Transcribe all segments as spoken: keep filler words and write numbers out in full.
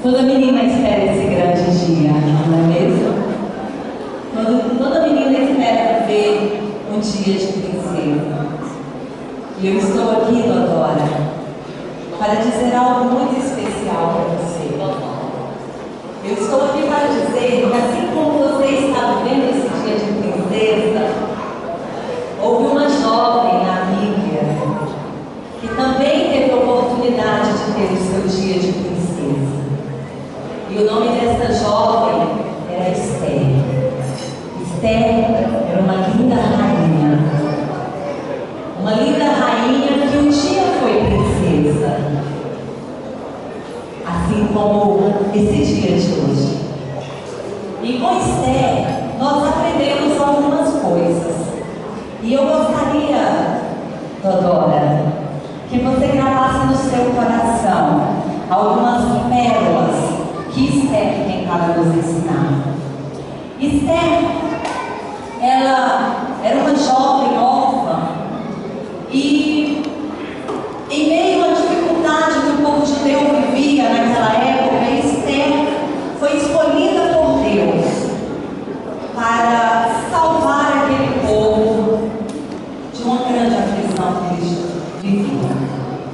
Toda menina espera esse grande dia, não é mesmo? Toda, toda menina espera ver um dia de princesa. E eu estou aqui, Dodora, para dizer algo muito especial para você. Eu estou aqui para dizer que assim como você está vivendo esse dia de princesa, houve uma jovem amiga que também teve a oportunidade de ter o seu dia de princesa. E o nome dessa jovem era Esther. Esther era uma linda rainha. Uma linda rainha que um dia foi princesa. Assim como esse dia de hoje. E com Esther, nós aprendemos algumas coisas. E eu gostaria, Dodora, que você gravasse no seu coração algumas pérolas que Esther tem para nos ensinar. Esther, ela era uma jovem órfã e, em meio à dificuldade que o povo judeu vivia naquela época, Esther foi escolhida por Deus para salvar aquele povo de uma grande aflição que eles viviam.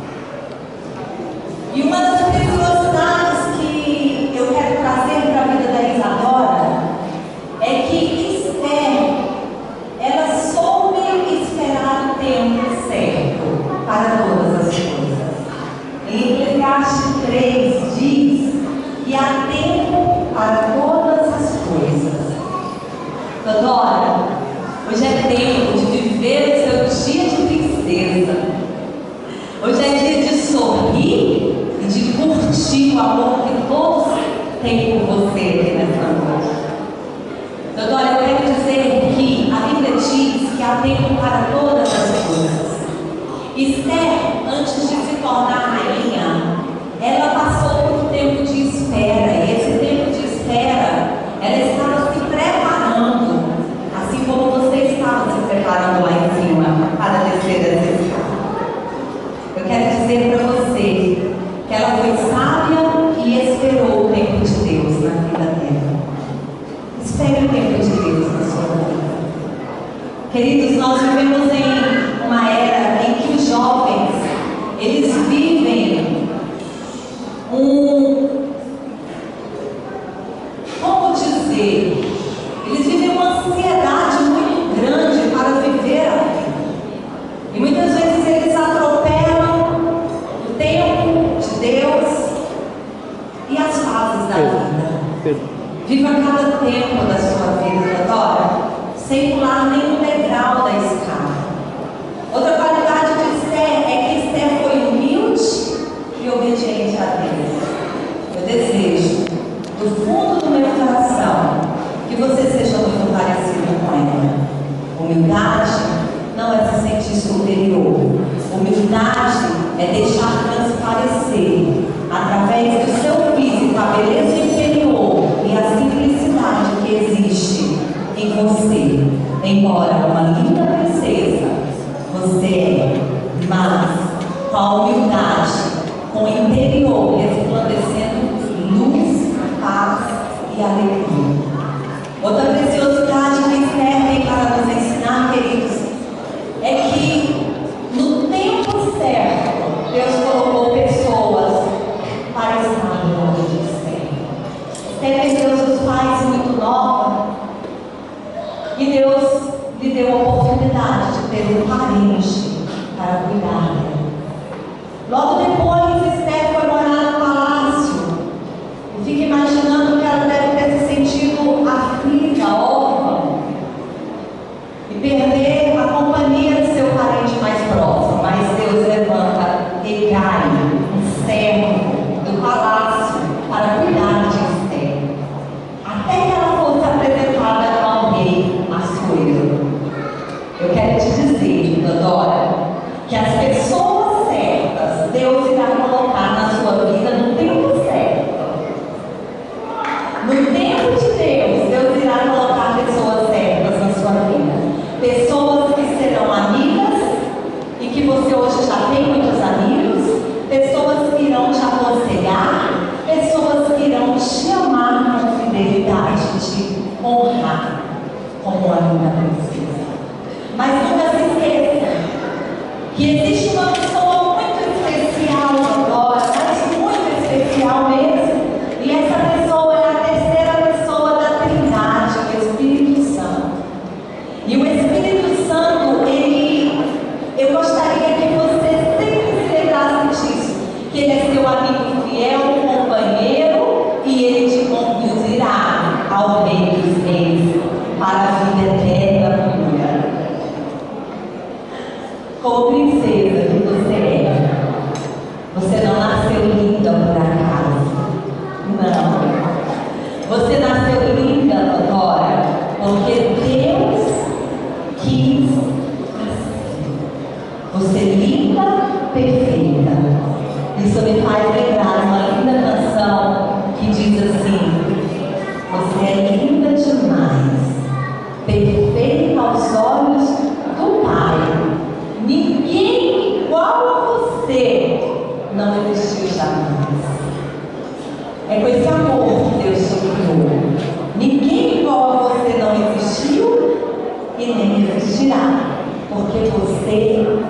E uma das preciosidades que eu quero trazer para a vida da Isadora é que Esther, ela soube esperar o tempo certo para todas as coisas. Em Eclesiastes três diz que há tempo para todas as coisas. Dodora, hoje é tempo de viver o seu dia de princesa. Hoje é dia de sorrir e de curtir o amor que todos têm por você aqui nessa noite. Dodora, eu quero dizer que a Bíblia diz que há tempo para todas as coisas. Esther, antes de se tornar rainha, ela passou por um tempo de espera. E esse tempo de espera, ela estava se preparando, assim como você estava se preparando lá em cima para descer essa escada. Eu quero dizer para você que ela foi sábia e esperou o tempo de Deus na vida dela. Espere o tempo de Deus na sua vida. Queridos, nós vivemos em uma era em que os jovens, eles vivem um, como dizer, eles vivem uma ansiedade muito grande para viver a vida. E muitas vezes eles atropelam o tempo de Deus e as fases da vida. Viva cada tempo da sua vida, Dodora, sem pular nenhum degrau da escada. Outra qualidade de Esther é que Esther foi humilde e obediente a Deus. Eu desejo, do fundo do meu coração, que você seja muito parecido com ela. Humildade não é se sentir superior. Humildade é deixar transparecer, através do seu físico, a beleza interior e a simplicidade que existe em você. Embora uma linda princesa, você é, mas com a humildade, com o interior resplandecendo luz, paz e alegria. Outra preciosidade que Esther tem para nos ensinar, queridos, é que no tempo certo Deus colocou pessoas para estar no nome de Esther. Esther perdeu seus pais muito nova e Deus lhe deu a oportunidade de ter um parente para cuidar dela. Logo depois, Esther foi morar no palácio. E fica imaginando que ela deve ter se sentido aflita, órfã, e perder a companhia de seu parente mais próximo. Mas Deus levanta Hegai, um servo do palácio, para cuidar de Esther, até que ela fosse apresentada ao rei Assuero. Eu quero te dizer, Dodora, que as pessoas certas Deus irá colocar na sua vida no tempo certo. No tempo de Deus, Deus irá colocar pessoas certas na sua vida. Pessoas que serão amigas e que você hoje já tem muitos amigos. Pessoas que irão te aconselhar. Pessoas que oportunidade de te honrar como a linda princesa. Mas nunca se esqueça que existe uma pessoa muito especial agora, mas muito especial mesmo. E essa pessoa é a terceira pessoa da Trindade, o Espírito Santo. E o Espírito Santo, ele, eu gostaria que você sempre se lembrasse disso, que ele é seu amigo fiel, companheiro, e ele te conduzirá ao Rei dos Reis, para a vida eterna pura. Como princesa que você é, você não nasceu linda por acaso. Não. Você nasceu linda agora porque Deus quis assim. Você é linda, perfeita. Isso me faz lembrar uma linda canção que diz assim: você é linda demais, perfeita aos olhos do Pai. Ninguém igual a você não existiu jamais. É com esse amor que Deus te criou. Ninguém igual a você não existiu e nem existirá, porque você